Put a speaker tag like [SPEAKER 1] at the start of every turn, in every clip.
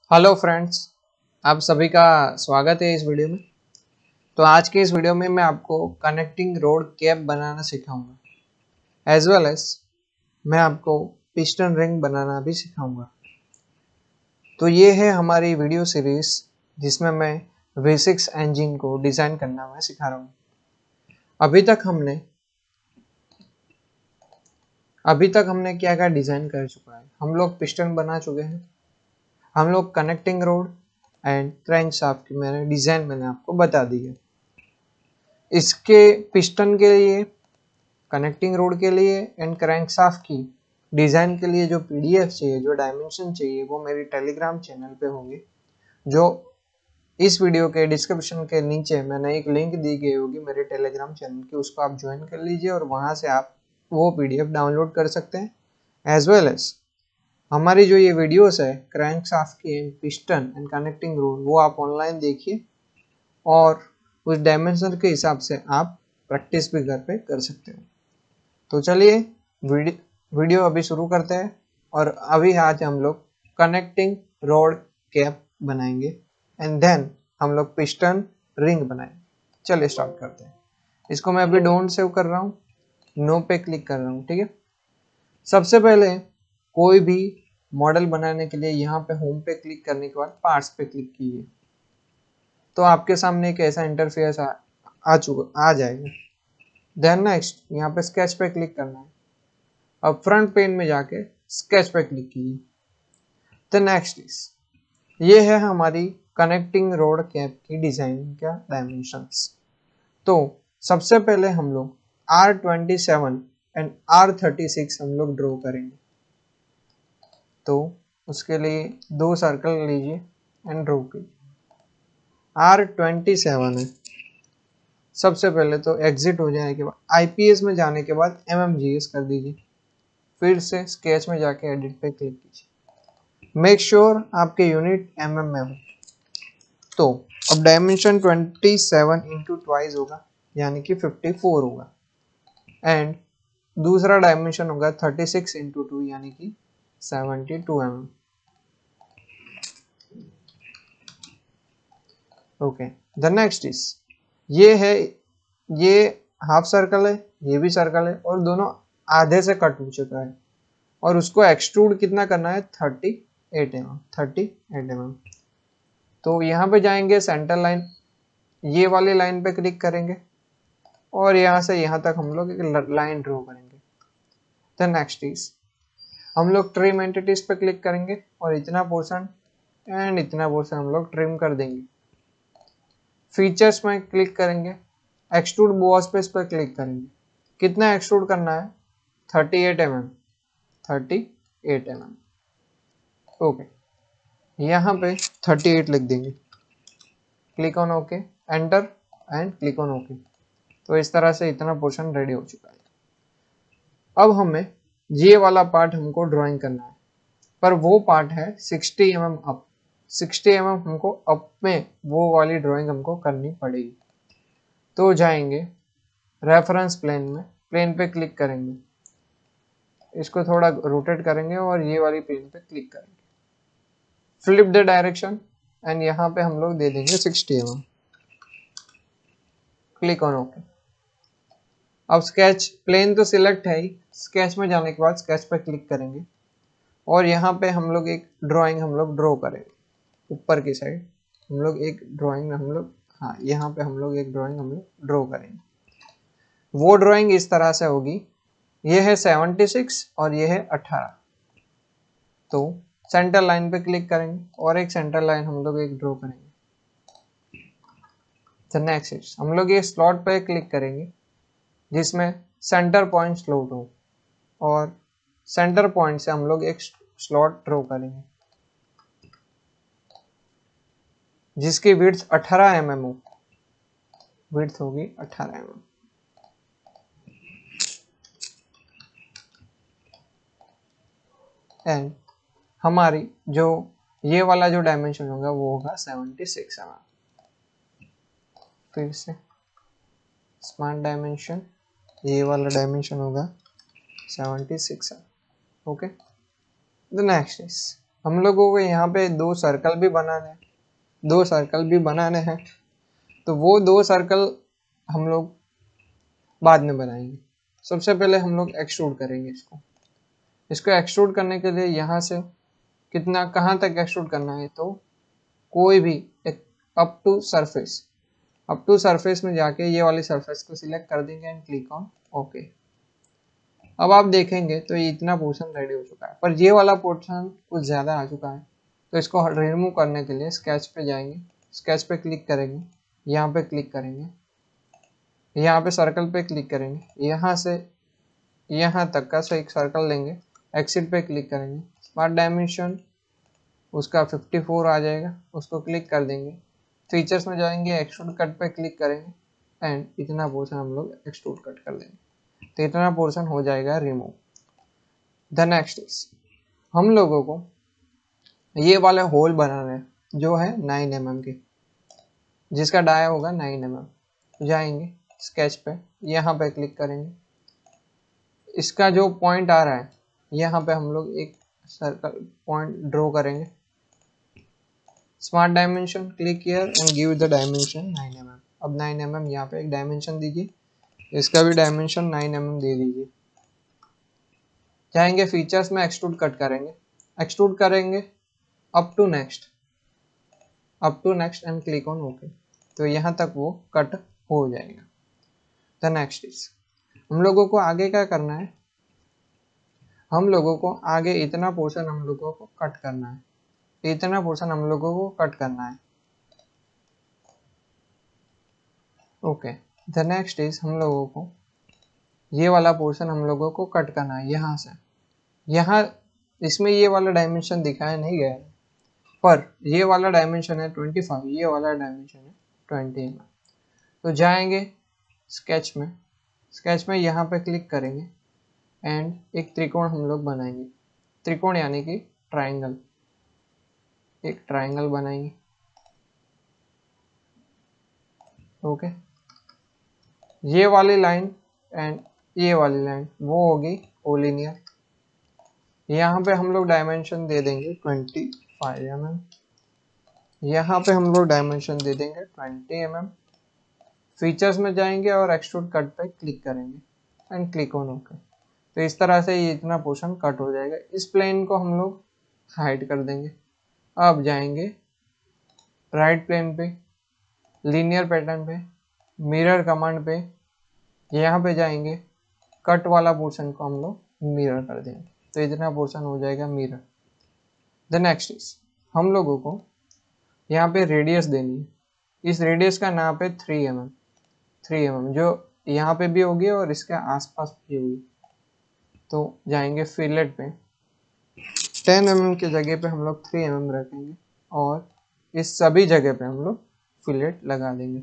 [SPEAKER 1] Hello friends, आप सभी का स्वागत है इस वीडियो में। तो आज के इस वीडियो में मैं आपको कनेक्टिंग रोड कैप बनाना सिखाऊंगा, एज वेल एज मैं आपको पिस्टन रिंग बनाना भी सिखाऊंगा। तो ये है हमारी वीडियो सीरीज जिसमें मैं V6 इंजन को डिज़ाइन करना मैं सिखा रहा हूँ। अभी तक हमने क्या क्या डिज़ाइन कर चुका है। हम लोग पिस्टन बना चुके हैं, हम लोग कनेक्टिंग रोड एंड क्रैंकशाफ्ट की मैंने आपको बता दी है। इसके पिस्टन के लिए, कनेक्टिंग रोड के लिए एंड क्रैंकशाफ्ट की डिज़ाइन के लिए जो पीडीएफ चाहिए, जो डायमेंशन चाहिए, वो मेरी टेलीग्राम चैनल पे होंगे, जो इस वीडियो के डिस्क्रिप्शन के नीचे मैंने एक लिंक दी गई होगी मेरे टेलीग्राम चैनल की। उसको आप ज्वाइन कर लीजिए और वहाँ से आप वो पीडीएफ डाउनलोड कर सकते हैं। एज वेल एज हमारी जो ये वीडियोस है क्रैंकशाफ्ट की, पिस्टन एंड कनेक्टिंग रोड, वो आप ऑनलाइन देखिए और उस डायमेंशन के हिसाब से आप प्रैक्टिस भी घर पे कर सकते हो। तो चलिए वीडियो अभी शुरू करते हैं। और अभी आज हम लोग कनेक्टिंग रोड कैप बनाएंगे एंड देन हम लोग पिस्टन रिंग बनाएंगे। चलिए स्टार्ट करते हैं। इसको मैं अभी डोंट सेव कर रहा हूँ, नो पे क्लिक कर रहा हूँ, ठीक है। सबसे पहले कोई भी मॉडल बनाने के लिए यहाँ पे होम पे क्लिक करने के बाद पार्ट्स पे क्लिक कीजिए, तो आपके सामने एक ऐसा इंटरफेस आ जाएगा। देन नेक्स्ट यहाँ पे स्केच पे क्लिक करना है। अब फ्रंट पेन में जाके स्केच पे क्लिक कीजिए। द नेक्स्ट इज, ये है हमारी कनेक्टिंग रोड कैप की डिजाइन का डायमेंशंस। तो सबसे पहले हम लोग R27 एंड R36 हम लोग ड्रॉ करेंगे। तो उसके लिए दो सर्कल लीजिए एंड ड्रॉ कीजिए। R27 है। सबसे पहले तो एग्जिट हो जाने के बाद आईपीएस में जाने के बाद MMGS कर दीजिए। फिर से स्केच में जाके एडिट पे क्लिक कीजिए। मेक श्योर आपके यूनिट mm में हो। तो अब डायमेंशन 27 इंटू ट्वाइस होगा, यानी कि 54 होगा। एंड दूसरा डायमेंशन होगा 36 इंटू 2, यानी कि 72 mm। Okay, the next is, ये हाफ सर्कल है, ये भी सर्कल है और दोनों आधे से कट हो चुका है। और उसको एक्सट्रूड कितना करना है, 38 mm। तो यहाँ पे जाएंगे सेंटर लाइन, ये वाली लाइन पे क्लिक करेंगे और यहाँ से यहाँ तक हम लोग एक लाइन ड्रॉ करेंगे। द नेक्स्ट इज, हम लोग ट्रिम एंटिटीज पे क्लिक करेंगे और इतना पोर्शन एंड इतना पोर्शन हम लोग ट्रिम कर देंगे। फीचर्स में क्लिक करेंगे, एक्सट्रूड बॉस पे इस पर क्लिक करेंगे। कितना एक्सट्रूड करना है, 38 mm। 38 mm। ओके, यहाँ पे 38 लिख देंगे। Click on okay, enter and click on okay. तो इस तरह से इतना पोर्शन रेडी हो चुका है। अब हमें ये वाला पार्ट हमको ड्राइंग करना है, पर वो पार्ट है 60 mm अप। 60 mm हमको अप में वो वाली ड्राइंग हमको करनी पड़ेगी। तो जाएंगे रेफरेंस प्लेन में, प्लेन पे क्लिक करेंगे, इसको थोड़ा रोटेट करेंगे और ये वाली प्लेन पे क्लिक करेंगे। फ्लिप द डायरेक्शन एंड यहाँ पे हम लोग दे देंगे 60 mm। Click on okay. अब स्केच प्लेन तो सिलेक्ट है ही, स्केच में जाने के बाद स्केच पे क्लिक करेंगे और यहाँ पे हम लोग एक ड्राइंग हम लोग ड्रॉ करेंगे। ऊपर की साइड हम लोग एक ड्राइंग हम लोग, हाँ यहाँ पे हम लोग एक ड्राइंग हम लोग ड्रॉ करेंगे। वो ड्राइंग इस तरह से होगी, ये है 76 और ये है 18। तो सेंटर लाइन पे क्लिक करेंगे और एक सेंटर लाइन हम लोग एक ड्रॉ करेंगे। नेक्स्ट हम लोग ये स्लॉट पे क्लिक करेंगे जिसमें सेंटर पॉइंट स्लॉट हो और सेंटर पॉइंट से हम लोग एक स्लॉट ड्रॉ करेंगे जिसकी विड्थ 18 mm हो। विड्थ होगी 18 mm। एंड हमारी जो ये वाला जो डायमेंशन होगा वो होगा 76 mm। फिर से स्मार्ट डायमेंशन, ये वाला डायमेंशन होगा 76 mm। Okay, the next is, हम लोगों को यहाँ पे दो सर्कल भी बनाने हैं, तो वो दो सर्कल हम लोग बाद में बनाएंगे। सबसे पहले हम लोग एक्सट्रूड करेंगे इसको एक्सट्रूड करने के लिए यहाँ से कितना, कहाँ तक एक्सट्रूड करना है, तो कोई भी एक अप टू सरफेस में जाके ये वाली सरफेस को सिलेक्ट कर देंगे एंड क्लिक ऑन ओके। अब आप देखेंगे तो ये इतना पोर्शन रेडी हो चुका है, पर ये वाला पोर्शन कुछ ज़्यादा आ चुका है, तो इसको रिमूव करने के लिए स्केच पे जाएंगे, स्केच पे क्लिक करेंगे, यहाँ पे क्लिक करेंगे, यहाँ पे सर्कल पे क्लिक करेंगे, यहाँ से यहाँ तक का एक सर्कल लेंगे, एक्सिट पे क्लिक करेंगे, स्मार्ट डायमेंशन उसका 54 आ जाएगा, उसको क्लिक कर देंगे, फीचर्स में जाएंगे, एक्सट्रूड कट पे क्लिक करेंगे एंड इतना पोर्शन हम लोग एक्सट्रूड कट कर देंगे, तो इतना पोर्शन हो जाएगा रिमूव। द नेक्स्ट इज हम लोगों को ये वाले होल बनाने हैं जो है 9 mm के, जिसका डाया होगा 9 mm। जाएंगे स्केच पे, यहाँ पे क्लिक करेंगे, इसका जो पॉइंट आ रहा है यहाँ पे हम लोग एक सर्कल पॉइंट ड्रॉ करेंगे, smart dimension click here and give the dimension 9 mm। अब 9 mm यहाँ पे एक डायमेंशन दीजिए, इसका भी डायमेंशन 9 mm दे दीजिए। जाएंगे फीचर्स में, एक्सट्रूड कट करेंगे up to next and click on okay, तो यहाँ तक वो कट हो जाएगा। द नेक्स्ट इज हम लोगों को आगे क्या करना है, हम लोगों को आगे इतना पोर्शन हम लोगों को कट करना है, इतना पोर्शन हम लोगों को कट करना है। ओके, द नेक्स्ट इज हम लोगों को ये वाला पोर्शन हम लोगों को कट करना है, यहाँ से यहाँ, इसमें ये वाला डायमेंशन दिखाया नहीं गया है, पर ये वाला डायमेंशन है 25, ये वाला डायमेंशन है 20 mm। तो जाएंगे स्केच में यहाँ पे क्लिक करेंगे एंड एक त्रिकोण हम लोग बनाएंगे, त्रिकोण यानी कि ट्राइंगल, एक ट्राइंगल बनाएंगे। ओके, ये वाली लाइन एंड ये वाली लाइन वो होगी कोलिनियर। यहाँ पे हम लोग डायमेंशन दे देंगे 25 mm, यहाँ पे हम लोग डायमेंशन दे देंगे 20 mm। फीचर्स में जाएंगे और एक्सट्रूड कट पे क्लिक करेंगे एंड क्लिक ऑन ओके, तो इस तरह से ये इतना पोर्शन कट हो जाएगा। इस प्लेन को हम लोग हाइड कर देंगे। अब जाएंगे राइट प्लेन पे, लीनियर पैटर्न पे, मिरर कमांड पे, यहाँ पे जाएंगे, कट वाला पोर्शन को हम लोग मिरर कर देंगे, तो इतना पोर्शन हो जाएगा मिरर। द नेक्स्ट इज हम लोगों को यहाँ पे रेडियस देनी है, इस रेडियस का नाप है 3 mm, जो यहाँ पे भी होगी और इसके आसपास भी होगी। तो जाएंगे फिलेट पे, 10 mm की जगह पे हम लोग 3 mm रखेंगे और इस सभी जगह पे हम लोग फिलेट लगा देंगे,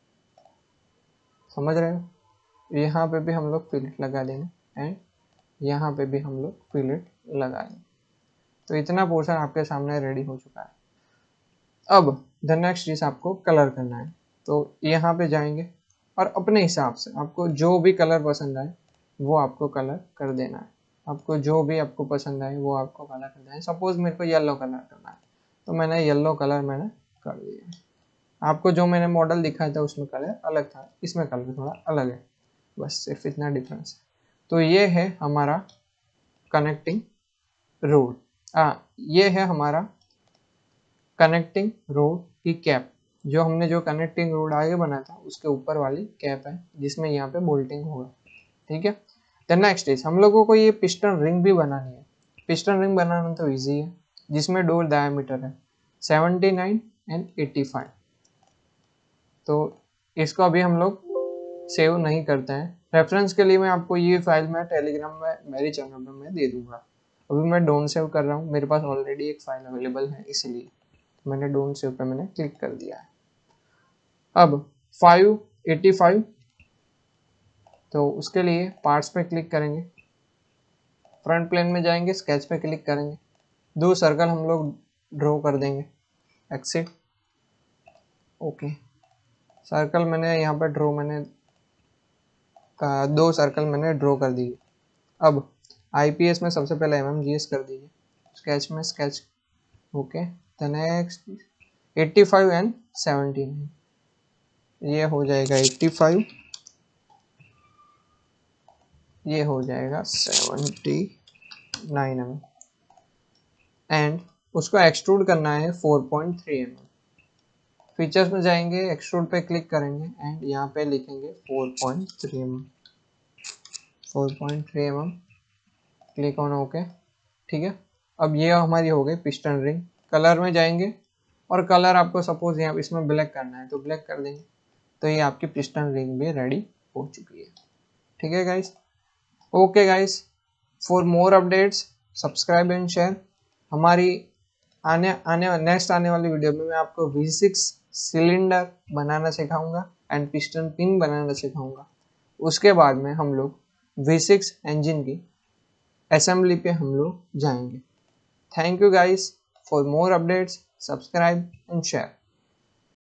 [SPEAKER 1] समझ रहे हो, यहाँ पे भी हम लोग फिलेट लगा देंगे एंड यहाँ पे भी हम लोग फिलेट लगा देंगे। तो इतना पोर्शन आपके सामने रेडी हो चुका है। अब द नेक्स्ट चीज आपको कलर करना है, तो यहाँ पे जाएंगे और अपने हिसाब से आपको जो भी कलर पसंद आए वो आपको कलर कर देना है, आपको जो भी आपको पसंद आए वो आपको कलर करना है। सपोज मेरे को येलो कलर करना है, तो मैंने येलो कलर मैंने कर दिया। आपको जो मैंने मॉडल दिखाया था उसमें कलर अलग था, इसमें कलर थोड़ा अलग है, बस सिर्फ इतना डिफरेंस है। तो ये है हमारा कनेक्टिंग रोड, ये है हमारा कनेक्टिंग रोड की कैप, जो हमने जो कनेक्टिंग रोड आगे बना था उसके ऊपर वाली कैप है जिसमें यहाँ पे बोल्टिंग होगा। ठीक है, द नेक्स्ट इज हम लोगों को ये पिस्टन रिंग भी बनानी है। पिस्टन रिंग बनाना तो इजी है, जिसमें डोर डायमीटर है 79 एंड 85। तो इसको अभी हम लोग सेव नहीं करते हैं, रेफरेंस के लिए मैं आपको ये फाइल मैं टेलीग्राम में मेरे चैनल पर मैं दे दूंगा। अभी मैं डोंट सेव कर रहा हूँ, मेरे पास ऑलरेडी एक फाइल अवेलेबल है, इसलिए मैंने डोंट सेव पे मैंने क्लिक कर दिया है। अब 585, तो उसके लिए पार्ट्स पे क्लिक करेंगे, फ्रंट प्लेन में जाएंगे, स्केच पे क्लिक करेंगे, दो सर्कल हम लोग ड्रॉ कर देंगे, एक्सिट ओके। सर्कल मैंने यहाँ पे ड्रॉ मैंने दो सर्कल मैंने ड्रॉ कर दिए। अब आईपीएस में सबसे पहले एमएमजीएस कर दीजिए, स्केच में sketch okay, the next 85 and 79, ये हो जाएगा 85, ये हो जाएगा 79 mm एंड उसको एक्सट्रूड करना है 4.3 mm। फीचर्स में जाएंगे, एक्सट्रूड पे क्लिक करेंगे एंड यहाँ पे लिखेंगे 4.3 mm, 4.3 mm, click on okay. ठीक है, अब ये हमारी हो गई पिस्टन रिंग। कलर में जाएंगे और कलर आपको सपोज यहाँ इसमें ब्लैक करना है तो ब्लैक कर देंगे, तो ये आपकी पिस्टन रिंग भी रेडी हो चुकी है। ठीक है guys, okay guys, for more updates subscribe and share. हमारी नेक्स्ट आने वाली वीडियो में मैं आपको V6 सिलेंडर बनाना सिखाऊंगा एंड पिस्टन पिन बनाना सिखाऊंगा। उसके बाद में हम लोग V6 इंजन की असेंबली पे हम लोग जाएंगे। Thank you guys, for more updates subscribe and share.